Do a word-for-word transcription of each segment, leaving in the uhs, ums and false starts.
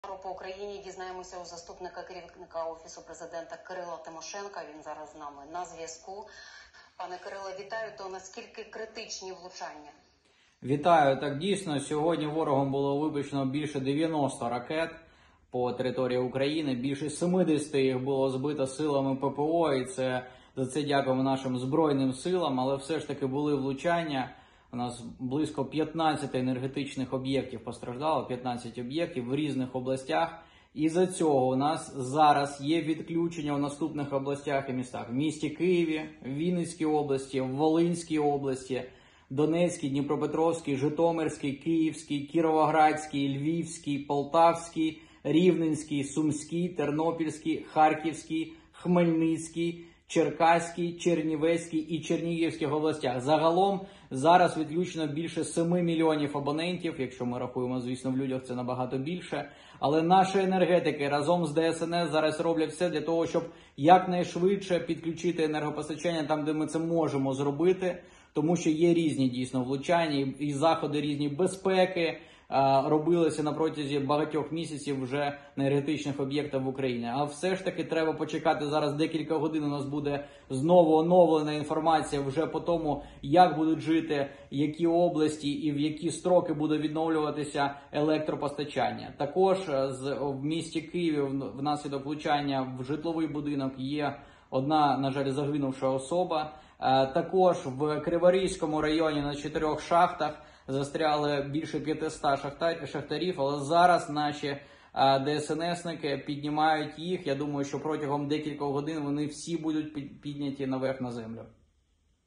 По Україні дізнаємося у заступника керівника Офісу президента Кирила Тимошенка. Він зараз з нами на зв'язку. Пане Кириле, вітаю. То наскільки критичні влучання? Вітаю. Так, дійсно, сьогодні ворогом було випущено більше дев'яноста ракет по території України. Більше семидесяти їх було збито силами ППО, і це за це дякуємо нашим Збройним силам. Але все ж таки були влучання. У нас близько п'ятнадцяти енергетичних об'єктів постраждало, п'ятнадцять об'єктів в різних областях. І за цього у нас зараз є відключення в наступних областях і містах. В місті Києві, Вінницькій області, в Волинській області, Донецькій, Дніпропетровській, Житомирській, Київській, Кіровоградській, Львівській, Полтавській, Рівненській, Сумській, Тернопільській, Харківській, Хмельницькій, Черкаській, Чернівецькій і Чернігівській областях. Загалом зараз відключено більше семи мільйонів абонентів, якщо ми рахуємо, звісно, в людях це набагато більше. Але наші енергетики разом з ДСНС зараз роблять все для того, щоб якнайшвидше підключити енергопостачання там, де ми це можемо зробити, тому що є різні дійсно влучання і заходи різні безпеки, робилися на протязі багатьох місяців вже на енергетичних об'єктах в Україні. А все ж таки треба почекати зараз декілька годин. У нас буде знову оновлена інформація вже по тому, як будуть жити, які області і в які строки буде відновлюватися електропостачання. Також в місті Києві внаслідок влучання в житловий будинок є одна, на жаль, загинувша особа. Також в Криворізькому районі на чотирьох шахтах застряли більше п'ятисот шахтарів, але зараз наші ДСНСники піднімають їх. Я думаю, що протягом декількох годин вони всі будуть підняті наверх на землю.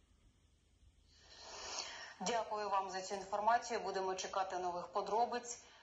Дякую вам за цю інформацію. Будемо чекати нових подробиць.